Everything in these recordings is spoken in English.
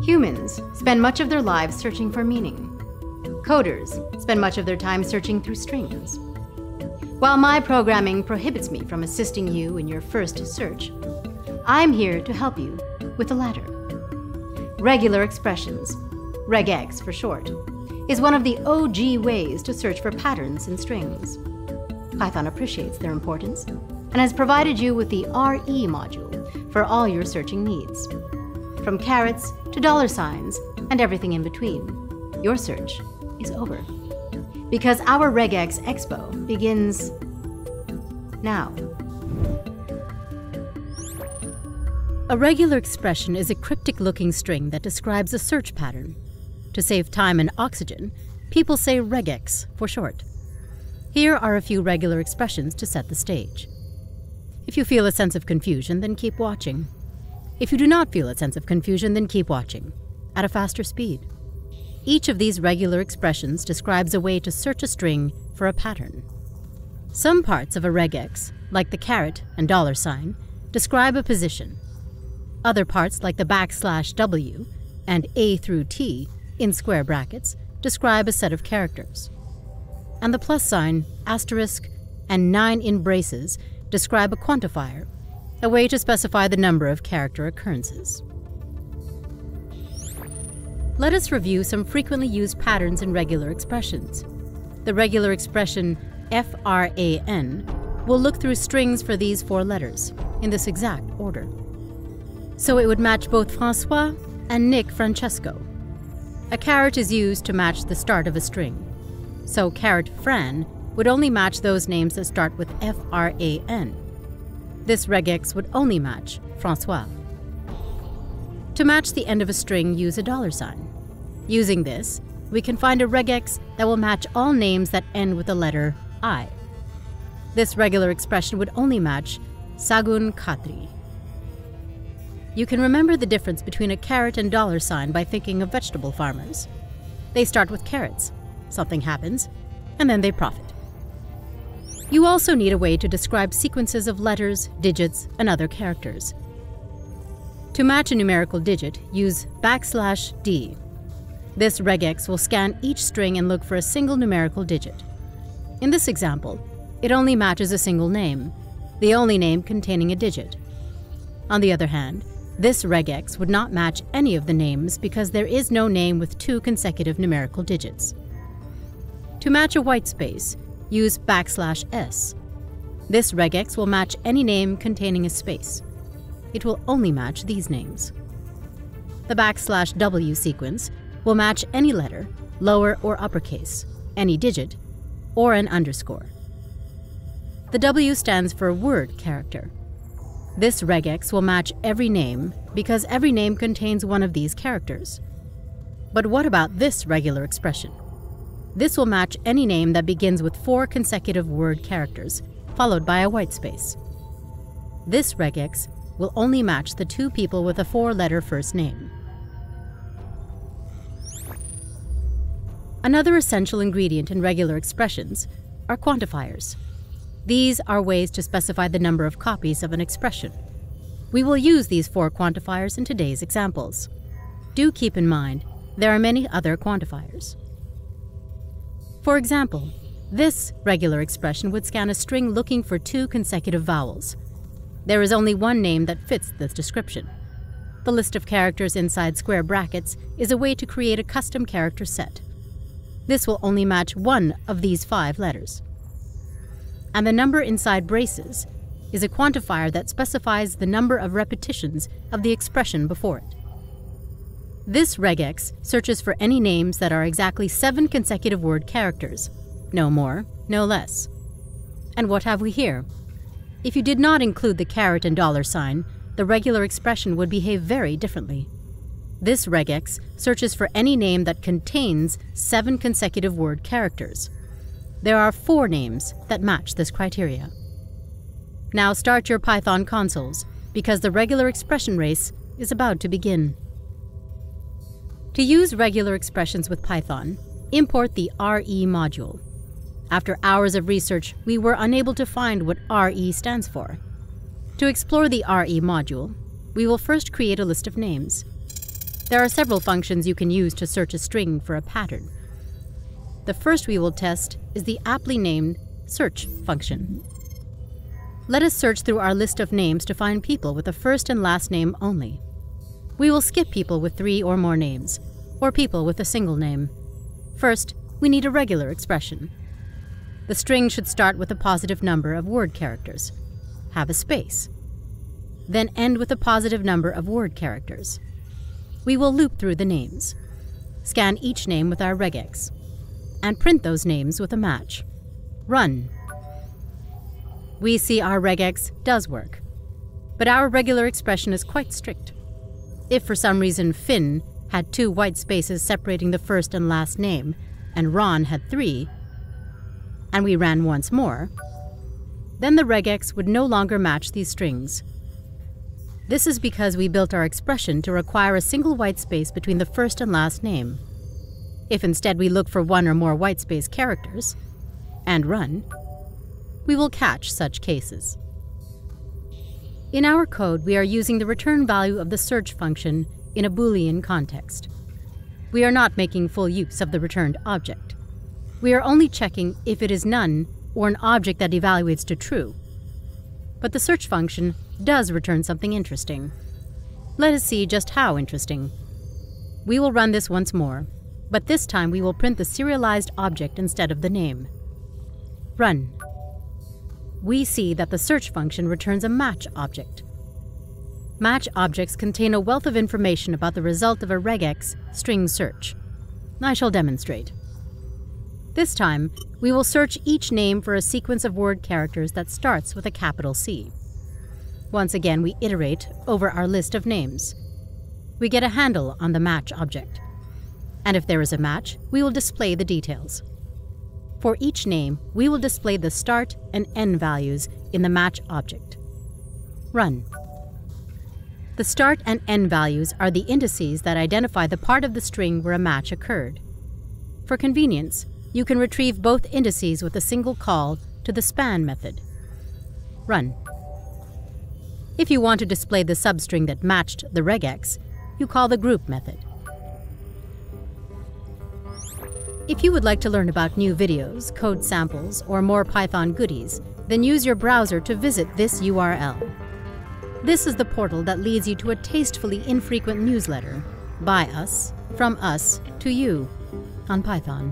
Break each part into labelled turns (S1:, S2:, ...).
S1: Humans spend much of their lives searching for meaning. Coders spend much of their time searching through strings. While my programming prohibits me from assisting you in your first search, I'm here to help you with the latter. Regular expressions, regex for short, is one of the OG ways to search for patterns in strings. Python appreciates their importance and has provided you with the RE module for all your searching needs. From carets to $signs and everything in between, your search is over. Because our regex expo begins now. A regular expression is a cryptic-looking string that describes a search pattern. To save time and oxygen, people say regex for short. Here are a few regular expressions to set the stage. If you feel a sense of confusion, then keep watching. If you do not feel a sense of confusion, then keep watching, at a faster speed. Each of these regular expressions describes a way to search a string for a pattern. Some parts of a regex, like the caret and $sign, describe a position. Other parts, like the \W and A through T in square brackets, describe a set of characters. And the plus sign, asterisk, and 9 in braces describe a quantifier, a way to specify the number of character occurrences. Let us review some frequently used patterns in regular expressions. The regular expression FRAN will look through strings for these 4 letters, in this exact order. So it would match both François and Nick Francesco. A caret is used to match the start of a string. So caret Fran would only match those names that start with FRAN. This regex would only match François. To match the end of a string, use a $sign. Using this, we can find a regex that will match all names that end with the letter I. This regular expression would only match Sagun Khatri. You can remember the difference between a caret and $sign by thinking of vegetable farmers. They start with carrots, something happens, and then they profit. You also need a way to describe sequences of letters, digits, and other characters. To match a numerical digit, use \D. This regex will scan each string and look for a single numerical digit. In this example, it only matches a single name, the only name containing a digit. On the other hand, this regex would not match any of the names because there is no name with 2 consecutive numerical digits. To match a white space, use \S. This regex will match any name containing a space. It will only match these names. The \W sequence will match any letter, lower or uppercase, any digit, or an underscore. The W stands for word character. This regex will match every name because every name contains one of these characters. But what about this regular expression? This will match any name that begins with 4 consecutive word characters, followed by a white space. This regex will only match the 2 people with a 4-letter first name. Another essential ingredient in regular expressions are quantifiers. These are ways to specify the number of copies of an expression. We will use these 4 quantifiers in today's examples. Do keep in mind, there are many other quantifiers. For example, this regular expression would scan a string looking for 2 consecutive vowels. There is only one name that fits this description. The list of characters inside square brackets is a way to create a custom character set. This will only match one of these 5 letters. And the number inside braces is a quantifier that specifies the number of repetitions of the expression before it. This regex searches for any names that are exactly 7 consecutive word characters, no more, no less. And what have we here? If you did not include the caret and $sign, the regular expression would behave very differently. This regex searches for any name that contains 7 consecutive word characters. There are 4 names that match this criteria. Now start your Python consoles, because the regular expression race is about to begin. To use regular expressions with Python, import the RE module. After hours of research, we were unable to find what RE stands for. To explore the RE module, we will first create a list of names. There are several functions you can use to search a string for a pattern. The first we will test is the aptly named search function. Let us search through our list of names to find people with a first and last name only. We will skip people with 3 or more names, or people with a single name. First, we need a regular expression. The string should start with a positive number of word characters, have a space, then end with a positive number of word characters. We will loop through the names, scan each name with our regex, and print those names with a match. Run. We see our regex does work, but our regular expression is quite strict. If for some reason Finn had 2 white spaces separating the first and last name, and Ron had 3, and we ran once more, then the regex would no longer match these strings. This is because we built our expression to require a single white space between the first and last name. If instead we look for 1 or more white space characters, and run, we will catch such cases. In our code, we are using the return value of the search function in a Boolean context. We are not making full use of the returned object. We are only checking if it is none or an object that evaluates to true. But the search function does return something interesting. Let us see just how interesting. We will run this once more, but this time we will print the serialized object instead of the name. Run. We see that the search function returns a match object. Match objects contain a wealth of information about the result of a regex string search. I shall demonstrate. This time, we will search each name for a sequence of word characters that starts with a capital C. Once again, we iterate over our list of names. We get a handle on the match object. And if there is a match, we will display the details. For each name, we will display the start and end values in the match object. Run. The start and end values are the indices that identify the part of the string where a match occurred. For convenience, you can retrieve both indices with a single call to the span method. Run. If you want to display the substring that matched the regex, you call the group method. If you would like to learn about new videos, code samples, or more Python goodies, then use your browser to visit this URL. This is the portal that leads you to a tastefully infrequent newsletter, by us, from us, to you, on Python.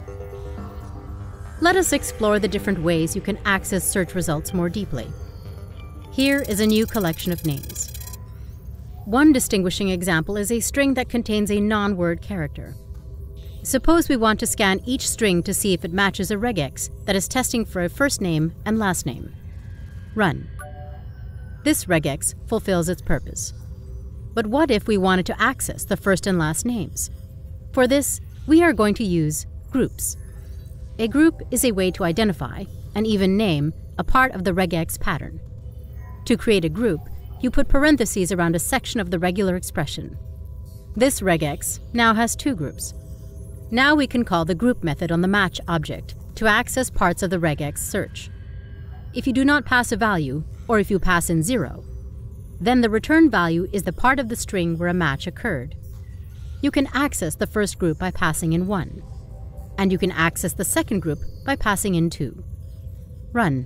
S1: Let us explore the different ways you can access search results more deeply. Here is a new collection of names. One distinguishing example is a string that contains a non-word character. Suppose we want to scan each string to see if it matches a regex that is testing for a first name and last name. Run. This regex fulfills its purpose. But what if we wanted to access the first and last names? For this, we are going to use groups. A group is a way to identify, and even name, a part of the regex pattern. To create a group, you put parentheses around a section of the regular expression. This regex now has 2 groups. Now we can call the group method on the match object to access parts of the regex search. If you do not pass a value, or if you pass in 0, then the return value is the part of the string where a match occurred. You can access the first group by passing in 1, and you can access the second group by passing in 2. Run.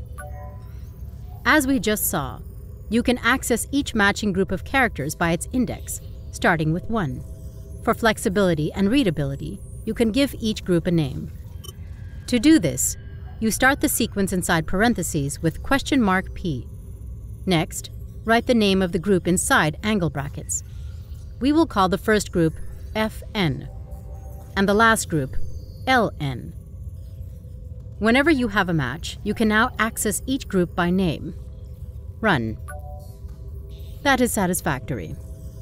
S1: As we just saw, you can access each matching group of characters by its index, starting with 1. For flexibility and readability, you can give each group a name. To do this, you start the sequence inside parentheses with $P. Next, write the name of the group inside angle brackets. We will call the first group Fn, and the last group Ln. Whenever you have a match, you can now access each group by name. Run. That is satisfactory.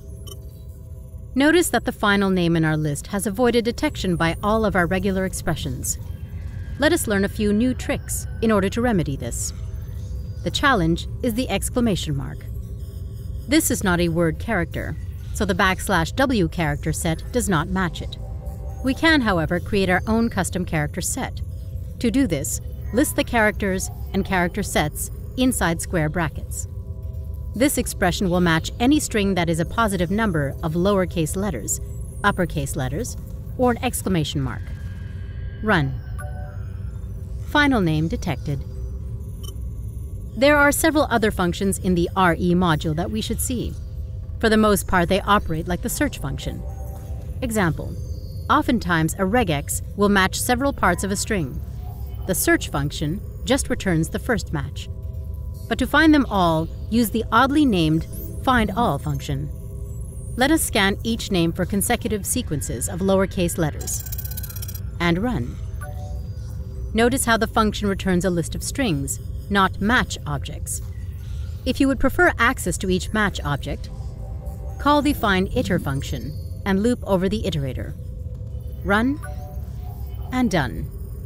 S1: Notice that the final name in our list has avoided detection by all of our regular expressions. Let us learn a few new tricks in order to remedy this. The challenge is the exclamation mark. This is not a word character, so the \W character set does not match it. We can, however, create our own custom character set. To do this, list the characters and character sets inside square brackets. This expression will match any string that is a positive number of lowercase letters, uppercase letters, or an exclamation mark. Run. Final name detected. There are several other functions in the RE module that we should see. For the most part, they operate like the search function. Example: oftentimes a regex will match several parts of a string. The search function just returns the first match. But to find them all, use the oddly named findAll function. Let us scan each name for consecutive sequences of lowercase letters. And run. Notice how the function returns a list of strings, not match objects. If you would prefer access to each match object, call the findIter function and loop over the iterator. Run, and done.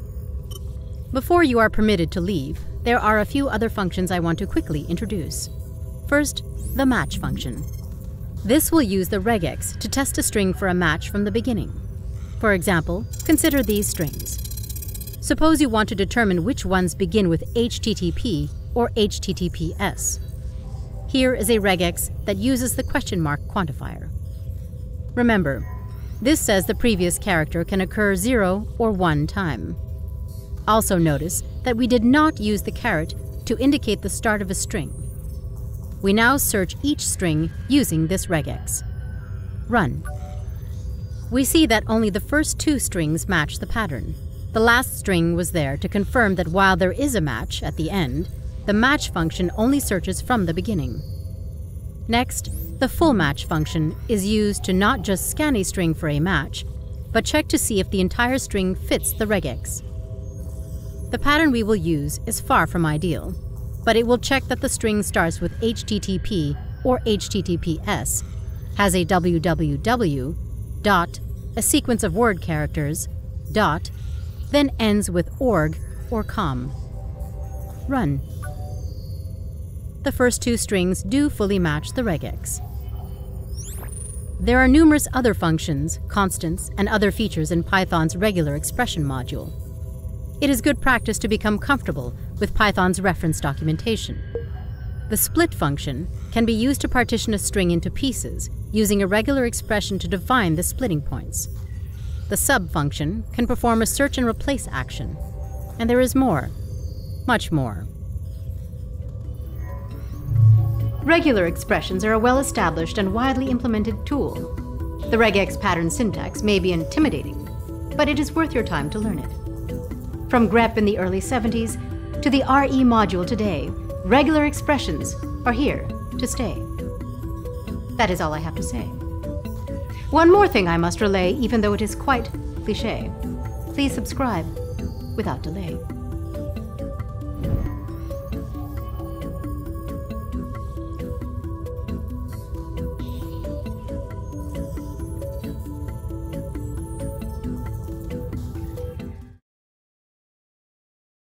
S1: Before you are permitted to leave, there are a few other functions I want to quickly introduce. First, the match function. This will use the regex to test a string for a match from the beginning. For example, consider these strings. Suppose you want to determine which ones begin with HTTP or HTTPS. Here is a regex that uses the question mark quantifier. Remember, this says the previous character can occur 0 or 1 time. Also notice that we did not use the caret to indicate the start of a string. We now search each string using this regex. Run. We see that only the first 2 strings match the pattern. The last string was there to confirm that while there is a match at the end, the match function only searches from the beginning. Next, the fullmatch function is used to not just scan a string for a match, but check to see if the entire string fits the regex. The pattern we will use is far from ideal, but it will check that the string starts with HTTP or HTTPS, has a www, dot, a sequence of word characters, dot, then ends with org or com. Run. The first 2 strings do fully match the regex. There are numerous other functions, constants, and other features in Python's regular expression module. It is good practice to become comfortable with Python's reference documentation. The split function can be used to partition a string into pieces using a regular expression to define the splitting points. The sub function can perform a search and replace action. And there is more, much more. Regular expressions are a well-established and widely implemented tool. The regex pattern syntax may be intimidating, but it is worth your time to learn it. From grep in the early 70s to the RE module today, regular expressions are here to stay. That is all I have to say. One more thing I must relay, even though it is quite cliché. Please subscribe without delay.